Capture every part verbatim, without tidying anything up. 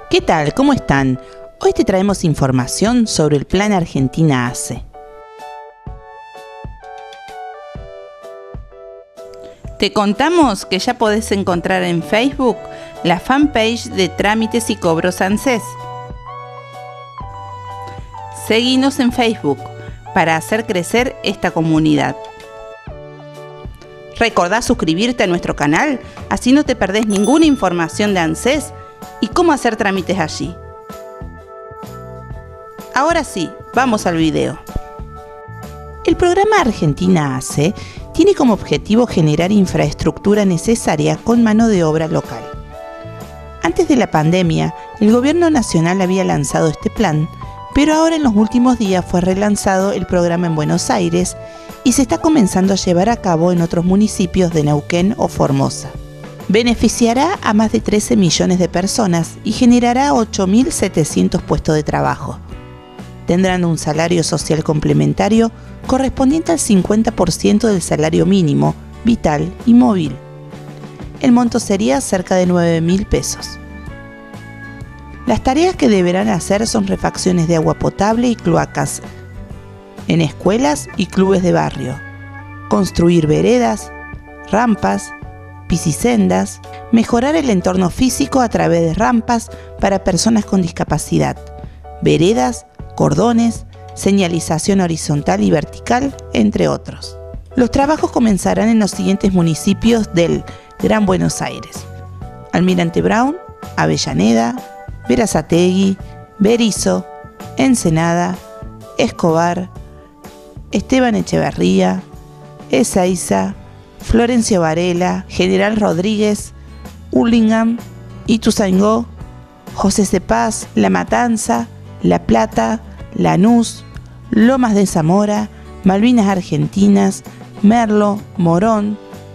¿Qué tal? ¿Cómo están? Hoy te traemos información sobre el Plan Argentina Hace. Te contamos que ya podés encontrar en Facebook la fanpage de Trámites y Cobros ANSES. Seguinos en Facebook para hacer crecer esta comunidad. Recordá suscribirte a nuestro canal, así no te perdés ninguna información de ANSES y cómo hacer trámites allí. Ahora sí, vamos al video. El programa Argentina Hace tiene como objetivo generar infraestructura necesaria con mano de obra local. Antes de la pandemia, el gobierno nacional había lanzado este plan, pero ahora en los últimos días fue relanzado el programa en Buenos Aires y se está comenzando a llevar a cabo en otros municipios de Neuquén o Formosa. Beneficiará a más de trece millones de personas y generará ocho mil setecientos puestos de trabajo. Tendrán un salario social complementario correspondiente al cincuenta por ciento del salario mínimo, vital y móvil. El monto sería cerca de nueve mil pesos. Las tareas que deberán hacer son refacciones de agua potable y cloacas en escuelas y clubes de barrio, construir veredas, rampas, bicisendas, mejorar el entorno físico a través de rampas para personas con discapacidad, veredas, cordones, señalización horizontal y vertical, entre otros. Los trabajos comenzarán en los siguientes municipios del Gran Buenos Aires: Almirante Brown, Avellaneda, Berazategui, Berisso, Ensenada, Escobar, Esteban Echeverría, Ezeiza, Florencio Varela, General Rodríguez, Hurlingham, Ituzaingó, José de Paz, La Matanza, La Plata, Lanús, Lomas de Zamora, Malvinas Argentinas, Merlo, Morón,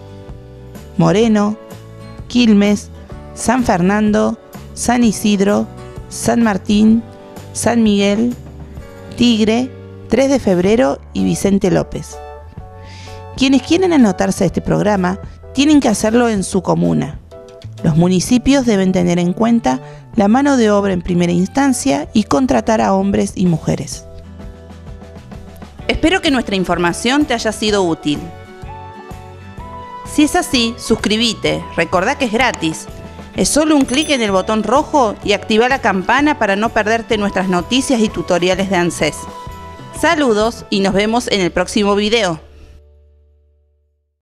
Moreno, Quilmes, San Fernando, San Isidro, San Martín, San Miguel, Tigre, tres de febrero y Vicente López. Quienes quieren anotarse a este programa tienen que hacerlo en su comuna. Los municipios deben tener en cuenta la mano de obra en primera instancia y contratar a hombres y mujeres. Espero que nuestra información te haya sido útil. Si es así, suscríbete, recordá que es gratis. Es solo un clic en el botón rojo y activa la campana para no perderte nuestras noticias y tutoriales de ANSES. Saludos y nos vemos en el próximo video.